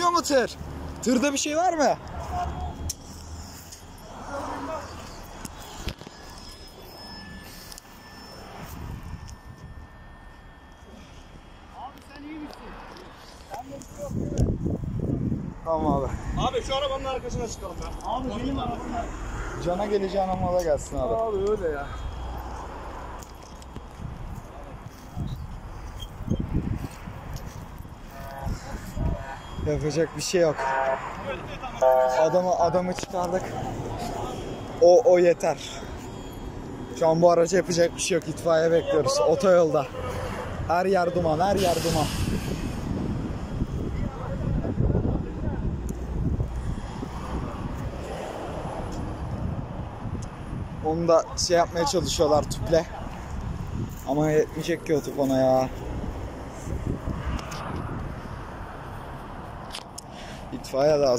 Gidiyor mu tır? Tırda bir şey var mı? Tamam abi. Abi şu arabanın arkasına çıkalım ya. Abi benim arabam. Cana geleceğin amala gelsin abi. Abi öyle ya. Yapacak bir şey yok. Adamı çıkardık. O yeter. Şu an bu araca yapacak bir şey yok. İtfaiye bekliyoruz. Otoyolda. Her yer duman, her yer duman. Onu da şey yapmaya çalışıyorlar tüple. Ama yetmeyecek ki o tüp ona ya. İtfaiye lazım.